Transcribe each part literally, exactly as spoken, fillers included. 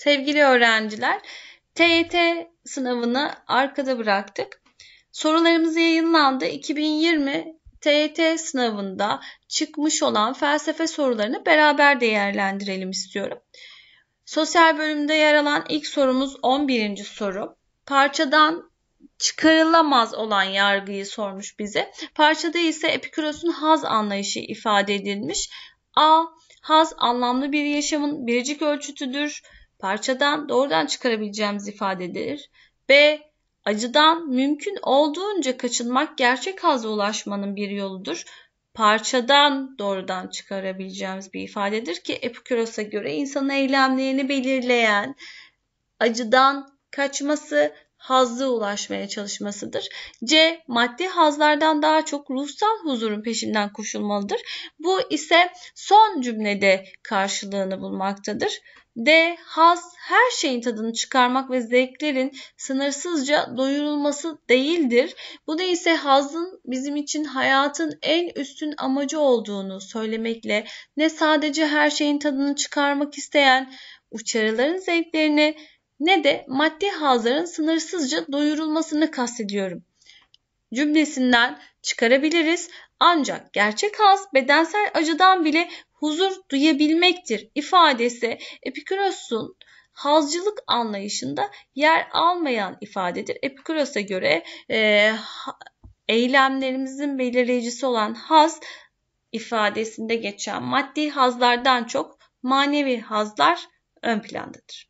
Sevgili öğrenciler, T Y T sınavını arkada bıraktık. Sorularımız yayınlandı. iki bin yirmi T Y T sınavında çıkmış olan felsefe sorularını beraber değerlendirelim istiyorum. Sosyal bölümde yer alan ilk sorumuz on birinci soru. Parçadan çıkarılamaz olan yargıyı sormuş bize. Parçada ise Epikuros'un haz anlayışı ifade edilmiş. A. Haz anlamlı bir yaşamın biricik ölçütüdür. Parçadan doğrudan çıkarabileceğimiz ifadedir. B. Acıdan mümkün olduğunca kaçınmak gerçek hazza ulaşmanın bir yoludur. Parçadan doğrudan çıkarabileceğimiz bir ifadedir ki Epikuros'a göre insanın eylemlerini belirleyen acıdan kaçması, hazza ulaşmaya çalışmasıdır. C. Maddi hazlardan daha çok ruhsal huzurun peşinden koşulmalıdır. Bu ise son cümlede karşılığını bulmaktadır. D. Haz her şeyin tadını çıkarmak ve zevklerin sınırsızca doyurulması değildir. Bu da ise hazın bizim için hayatın en üstün amacı olduğunu söylemekle ne sadece her şeyin tadını çıkarmak isteyen uçarıların zevklerini ne de maddi hazların sınırsızca doyurulmasını kastediyorum cümlesinden çıkarabiliriz. Ancak gerçek haz bedensel acıdan bile huzur duyabilmektir ifadesi Epikuros'un hazcılık anlayışında yer almayan ifadedir. Epikuros'a göre e, eylemlerimizin belirleyicisi olan haz ifadesinde geçen maddi hazlardan çok manevi hazlar ön plandadır.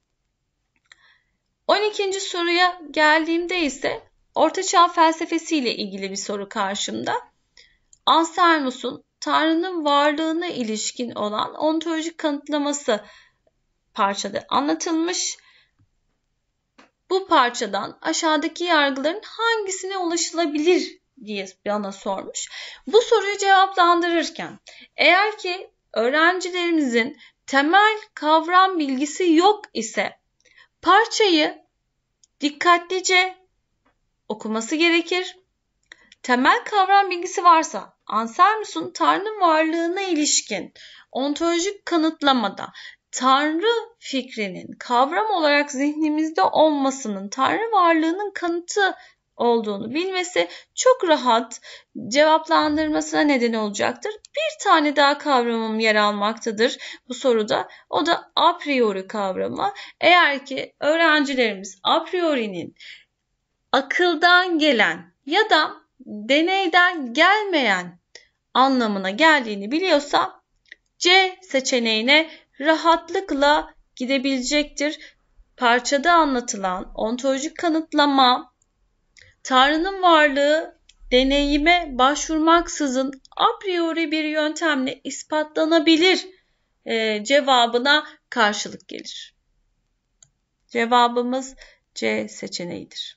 on ikinci soruya geldiğimde ise Ortaçağ felsefesiyle ilgili bir soru karşımda. Anselmus'un Tanrı'nın varlığına ilişkin olan ontolojik kanıtlaması parçada anlatılmış. Bu parçadan aşağıdaki yargıların hangisine ulaşılabilir diye bana sormuş. Bu soruyu cevaplandırırken eğer ki öğrencilerimizin temel kavram bilgisi yok ise parçayı dikkatlice okuması gerekir. Temel kavram bilgisi varsa Anselmus'un Tanrı'nın varlığına ilişkin ontolojik kanıtlamada Tanrı fikrinin kavram olarak zihnimizde olmasının Tanrı varlığının kanıtı olduğunu bilmesi çok rahat cevaplandırmasına neden olacaktır. Bir tane daha kavramım yer almaktadır bu soruda. O da a priori kavramı. Eğer ki öğrencilerimiz a priori'nin akıldan gelen ya da deneyden gelmeyen anlamına geldiğini biliyorsa C seçeneğine rahatlıkla gidebilecektir. Parçada anlatılan ontolojik kanıtlama Tanrı'nın varlığı deneyime başvurmaksızın a priori bir yöntemle ispatlanabilir e, cevabına karşılık gelir. Cevabımız C seçeneğidir.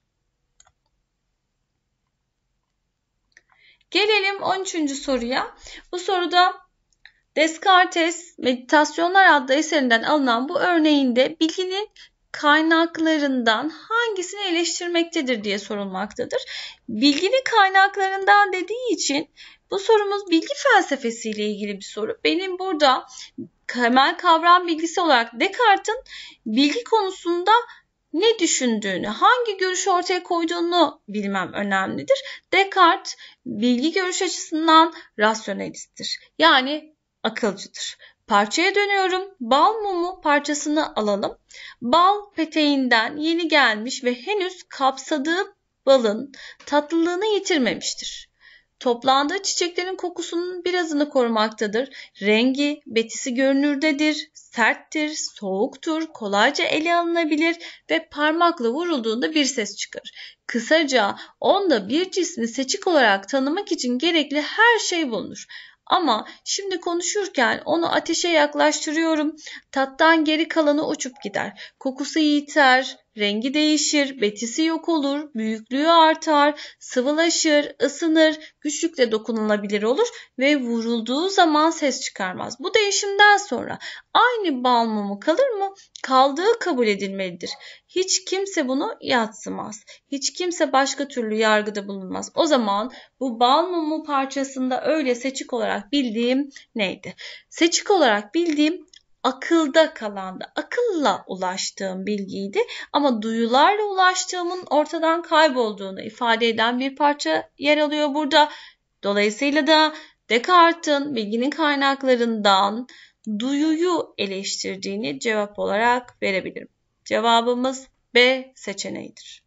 Gelelim on üçüncü soruya. Bu soruda Descartes Meditasyonlar adlı eserinden alınan bu örneğinde bilginin kaynaklarından hangisini eleştirmektedir diye sorulmaktadır. Bilginin kaynaklarından dediği için bu sorumuz bilgi felsefesiyle ilgili bir soru. Benim burada temel kavram bilgisi olarak Descartes'in bilgi konusunda ne düşündüğünü, hangi görüşü ortaya koyduğunu bilmem önemlidir. Descartes bilgi görüş açısından rasyonelisttir. Yani akılcıdır. Parçaya dönüyorum. Bal mumu parçasını alalım. Bal peteğinden yeni gelmiş ve henüz kapsadığı balın tatlılığını yitirmemiştir. Toplandığı çiçeklerin kokusunun birazını korumaktadır. Rengi, betisi görünürdedir, serttir, soğuktur, kolayca ele alınabilir ve parmakla vurulduğunda bir ses çıkarır. Kısaca onda bir cismi seçik olarak tanımak için gerekli her şey bulunur. Ama şimdi konuşurken onu ateşe yaklaştırıyorum. Tattan geri kalanı uçup gider. Kokusu yiter, rengi değişir, betisi yok olur, büyüklüğü artar, sıvılaşır, ısınır, güçlükle dokunulabilir olur ve vurulduğu zaman ses çıkarmaz. Bu değişimden sonra aynı bal mumu kalır mı? Kaldığı kabul edilmelidir. Hiç kimse bunu yadsımaz. Hiç kimse başka türlü yargıda bulunmaz. O zaman bu bal mumu parçasında öyle seçik olarak bildiğim neydi? Seçik olarak bildiğim akılda kalandı. Akılla ulaştığım bilgiydi ama duyularla ulaştığımın ortadan kaybolduğunu ifade eden bir parça yer alıyor burada. Dolayısıyla da Descartes'in bilginin kaynaklarından duyuyu eleştirdiğini cevap olarak verebilirim. Cevabımız B seçeneğidir.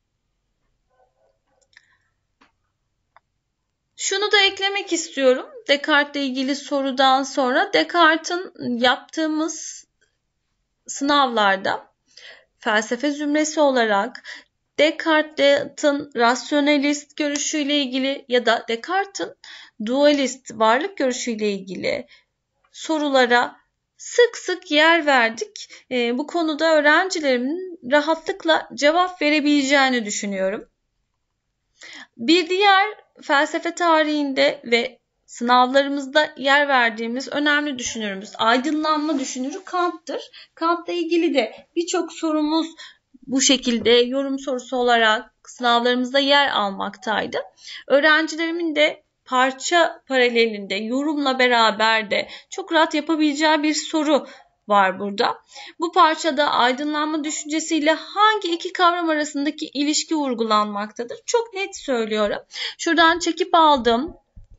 Şunu da eklemek istiyorum. Descartes'le ilgili sorudan sonra Descartes'in yaptığımız sınavlarda felsefe zümresi olarak Descartes'in rasyonelist görüşüyle ilgili ya da Descartes'in dualist varlık görüşüyle ilgili sorulara sık sık yer verdik. E, bu konuda öğrencilerimin rahatlıkla cevap verebileceğini düşünüyorum. Bir diğer felsefe tarihinde ve sınavlarımızda yer verdiğimiz önemli düşünürümüz, aydınlanma düşünürü Kant'tır. Kant'la ilgili de birçok sorumuz bu şekilde yorum sorusu olarak sınavlarımızda yer almaktaydı. Öğrencilerimin de parça paralelinde, yorumla beraber de çok rahat yapabileceği bir soru var burada. Bu parçada aydınlanma düşüncesiyle hangi iki kavram arasındaki ilişki vurgulanmaktadır? Çok net söylüyorum. Şuradan çekip aldım.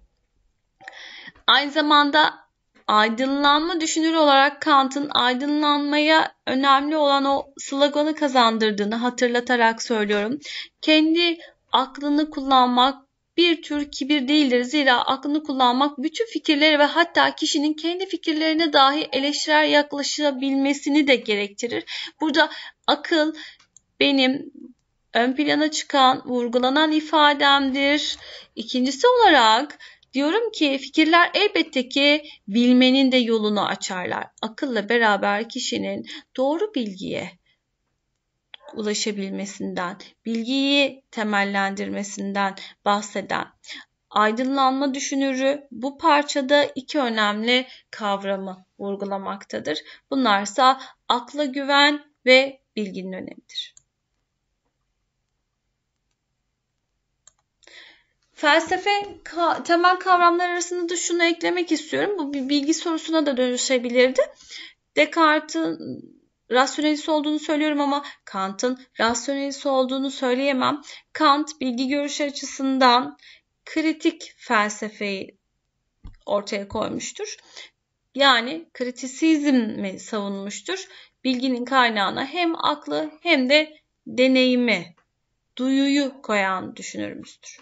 Aynı zamanda aydınlanma düşünürü olarak Kant'ın aydınlanmaya önemli olan o sloganı kazandırdığını hatırlatarak söylüyorum. Kendi aklını kullanmak bir tür kibir değildir. Zira aklını kullanmak bütün fikirleri ve hatta kişinin kendi fikirlerine dahi eleştirel yaklaşabilmesini de gerektirir. Burada akıl benim ön plana çıkan, vurgulanan ifademdir. İkincisi olarak diyorum ki fikirler elbette ki bilmenin de yolunu açarlar. Akılla beraber kişinin doğru bilgiye ulaşabilmesinden, bilgiyi temellendirmesinden bahseden aydınlanma düşünürü bu parçada iki önemli kavramı vurgulamaktadır. Bunlarsa akla güven ve bilginin önemidir. Felsefe ka- temel kavramlar arasında da şunu eklemek istiyorum. Bu bir bilgi sorusuna da dönüşebilirdi. Descartes'in rasyonelist olduğunu söylüyorum ama Kant'ın rasyonelist olduğunu söyleyemem. Kant bilgi görüşü açısından kritik felsefeyi ortaya koymuştur. Yani kritisizmi savunmuştur. Bilginin kaynağına hem aklı hem de deneyimi, duyuyu koyan düşünürümüzdür.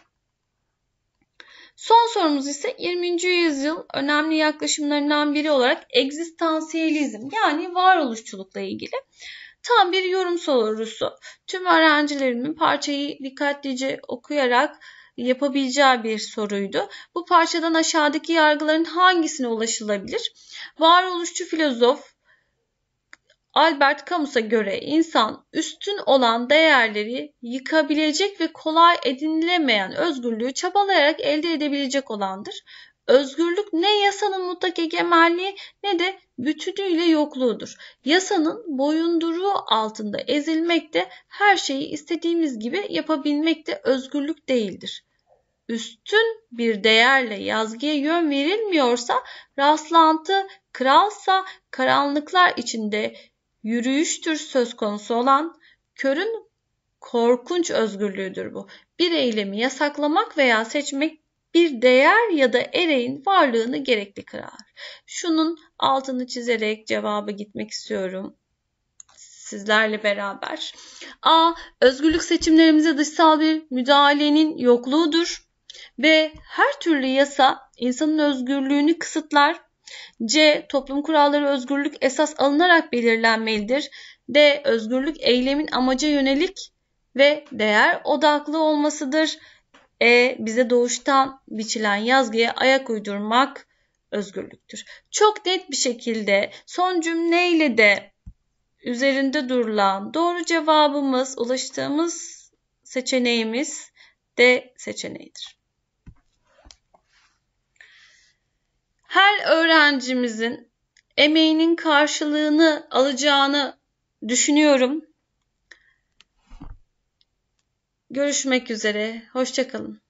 Son sorumuz ise yirminci yüzyıl önemli yaklaşımlarından biri olarak egzistansiyelizm yani varoluşçulukla ilgili. Tam bir yorum sorusu. Tüm öğrencilerimin parçayı dikkatlice okuyarak yapabileceği bir soruydu. Bu parçadan aşağıdaki yargıların hangisine ulaşılabilir? Varoluşçu filozof Albert Camus'a göre insan üstün olan değerleri yıkabilecek ve kolay edinilemeyen özgürlüğü çabalayarak elde edebilecek olandır. Özgürlük ne yasanın mutlak egemenliği ne de bütünüyle yokluğudur. Yasanın boyunduruğu altında ezilmekte, her şeyi istediğimiz gibi yapabilmekte özgürlük değildir. Üstün bir değerle yazgıya yön verilmiyorsa, rastlantı kralsa karanlıklar içinde yürüyüştür söz konusu olan, körün korkunç özgürlüğüdür bu. Bir eylemi yasaklamak veya seçmek bir değer ya da ereğin varlığını gerekli kılar. Şunun altını çizerek cevaba gitmek istiyorum sizlerle beraber. A. Özgürlük seçimlerimize dışsal bir müdahalenin yokluğudur ve her türlü yasa insanın özgürlüğünü kısıtlar. C. Toplum kuralları özgürlük esas alınarak belirlenmelidir. D. Özgürlük eylemin amaca yönelik ve değer odaklı olmasıdır. E. Bize doğuştan biçilen yazgıya ayak uydurmak özgürlüktür. Çok net bir şekilde son cümleyle de üzerinde durulan doğru cevabımız, ulaştığımız seçeneğimiz D seçeneğidir. Her öğrencimizin emeğinin karşılığını alacağını düşünüyorum. Görüşmek üzere. Hoşça kalın.